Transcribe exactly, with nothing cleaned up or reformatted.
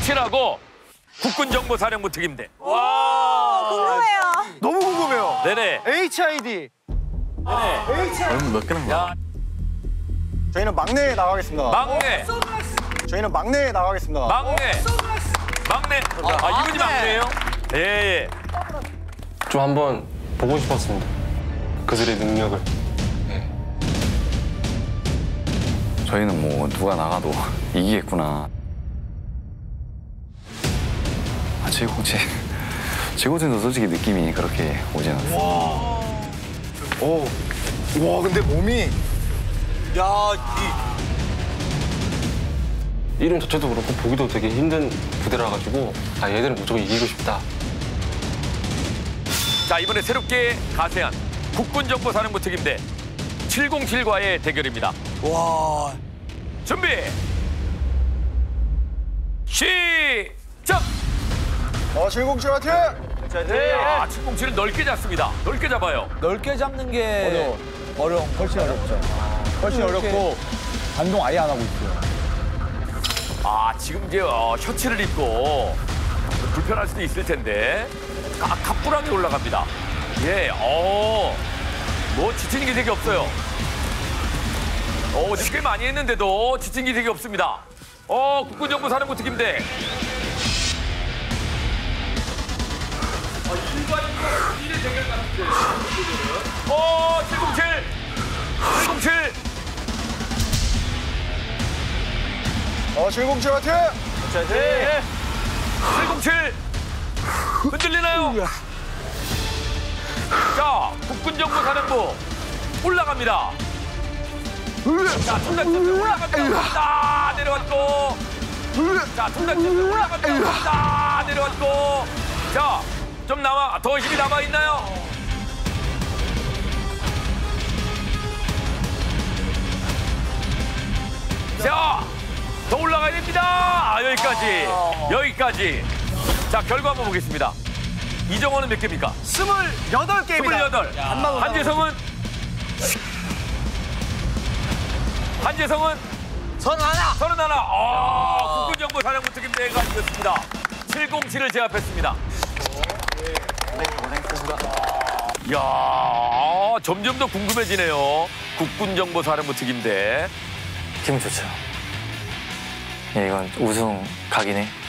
칠공칠하고 국군정보사령부 특임대. 와, 궁금해요. 너무 궁금해요. 네네. 에이치아이디. 네네. 에이치아이디. 몇 개나 봐. 저희는 막내에 나가겠습니다. 막내. 저희는 막내에 나가겠습니다. 막내. 막내. 아, 이분이 막내예요? 예, 예. 좀 한번 보고 싶었습니다. 그들의 능력을. 저희는 뭐 누가 나가도 이기겠구나. 아, 제고체. 제고체도 솔직히 느낌이 그렇게 오진 않았어요. 오. 와, 근데 몸이. 야, 이름 자체도 그렇고 보기도 되게 힘든 부대라 가지고 아 얘들은 무조건 이기고 싶다. 자, 이번에 새롭게 가세한 국군정보사령부 특임대 칠공칠과의 대결입니다. 이, 와. 준비. 시작. 어, 칠공칠 화이팅! 아, 칠공칠은 넓게 잡습니다. 넓게 잡아요. 넓게 잡는 게 어려워. 어려워. 훨씬 어렵죠. 훨씬 어렵고 반동 아예 안 하고 있어요. 아, 지금 이제 어, 셔츠를 입고 불편할 수도 있을 텐데 아, 가뿐하게 올라갑니다. 예, 어, 뭐 지친 기색이 없어요. 어, 어제 꽤 많이 했는데도 지친 기색이 없습니다. 어, 국군정보사령부 특임대. 어, 일반인과 본인의 대결 같은데. 어, 칠공칠. 칠공칠. 어, 칠공칠 화이팅! 네. 칠공칠. 흔들리나요? 자, 국군정보사령부 올라갑니다. 자, 통닭집에 올라갑니다. 내려갔고. 자, 통닭집에 올라갑니다. 내려갔고. 자, 좀 남아, 더 힘이 남아있나요? 자, 더 올라가야 됩니다. 아, 여기까지. 여기까지. 자, 결과 한번 보겠습니다. 이정원은 몇 개입니까? 스물여덟 개입니다. 스물여덟. 한재성은? 한재성은? 선 하나. 서른 하나. 아, 국군정보사령부 특임대가 이겼습니다. 칠공칠을 제압했습니다. 이야, 점점 더 궁금해지네요. 국군정보사령부 특임대. 기분 좋죠. 예, 이건 우승 각이네.